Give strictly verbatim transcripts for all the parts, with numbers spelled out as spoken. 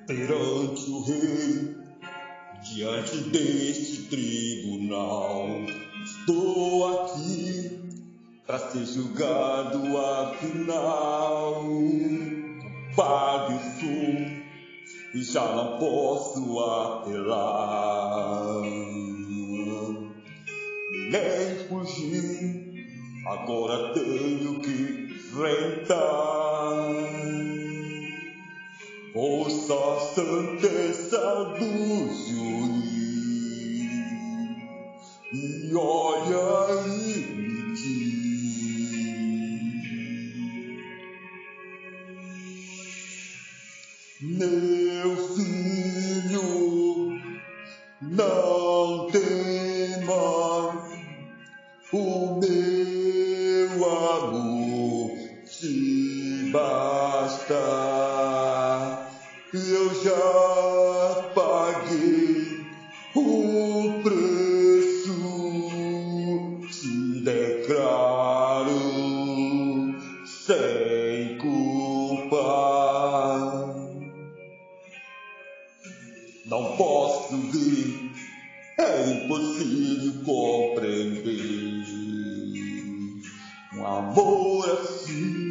perante o rei, diante deste tribunal. Estou aqui para ser julgado afinal. Culpado sou e já não posso apelar, nem fugir, agora tenho que enfrentar. Ouça a sentença do júri e olha e me diz: meu filho, não temas, o meu amor te basta. Eu já paguei o preço, te declaro sem culpa. Não posso ver, é impossível compreender um amor assim.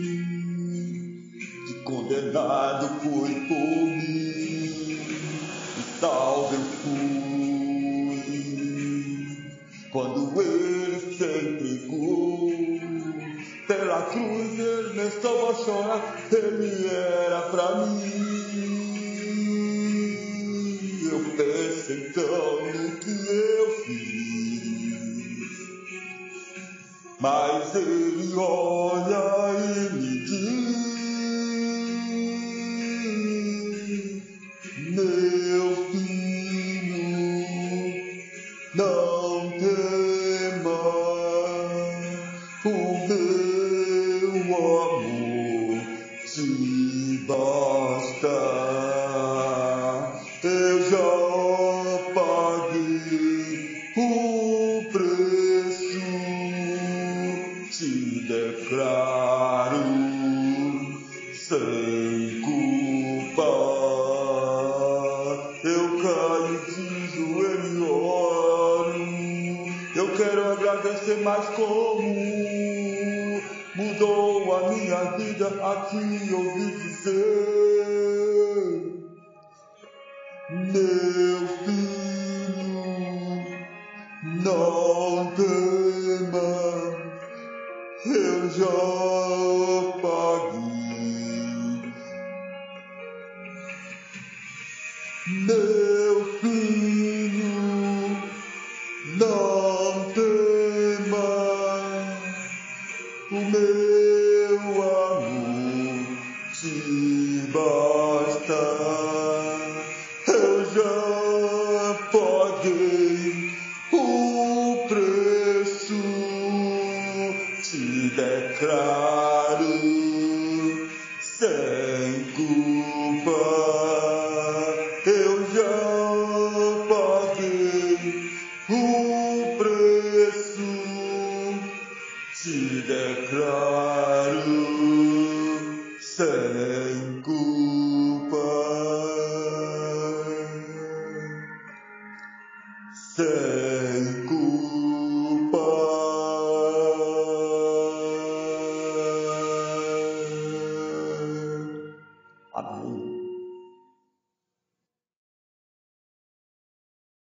Condenado foi por mim, e salvo eu fui, quando ele se entregou pela cruz. Ele nem estava a chorar, ele era pra mim. Eu penso então no que eu fiz, mas ele olha e me diz: meu filho, não tema, o meu amor te basta. Eu já paguei o preço, te declaro sem culpa. Eu caio de joelho e oro. Eu quero agradecer, mas como mudou a minha vida, aqui ouvi dizer: meu filho, não tema, eu já paguei. Meu filho, não tema, o meu amor te basta. Eu já paguei o preço, te declaro sem culpa. Eu já paguei o preço, te declaro sem culpa. Sem